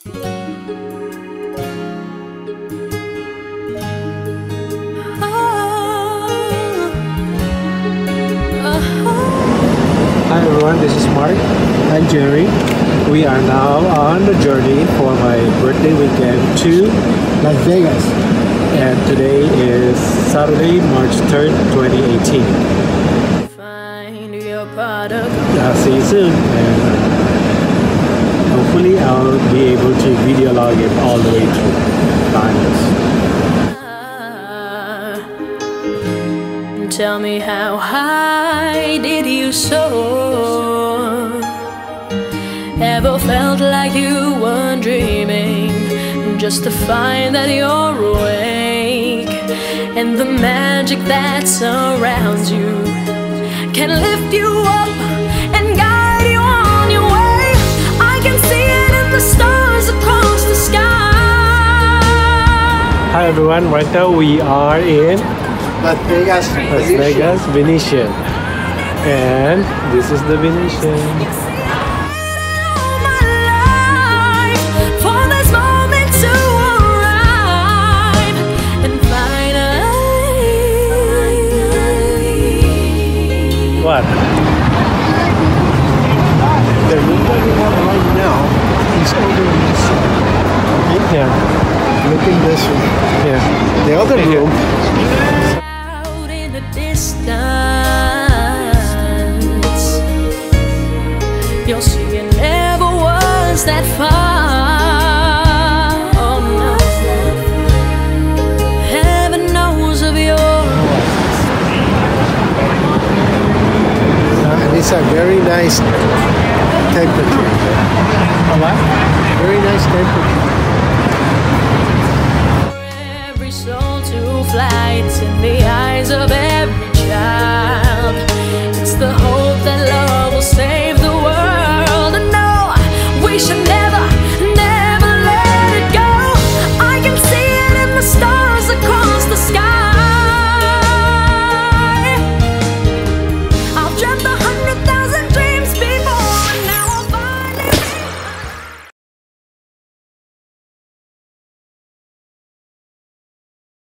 Hi everyone, this is Mark and Jerry. We are now on the journey for my birthday weekend to Las Vegas. And today is Saturday, March 3rd, 2018. I'll see you soon. And hopefully I'll be able to video log it all the way through. Tell me, how high did you soar? Ever felt like you were dreaming, just to find that you're awake, and the magic that surrounds you can lift you up and guide you on your way. I can see it in the stars across the sky. Hi everyone, right now we are in Las Vegas Venetian, and this is the Venetian. What? The room that we have right now is over on this side. Yeah. Looking this way. Yeah. The other room. Out in the distance, you'll see it never was that far. Oh no. Heaven knows of yours. It's a very nice temperature. What? Very nice temperature.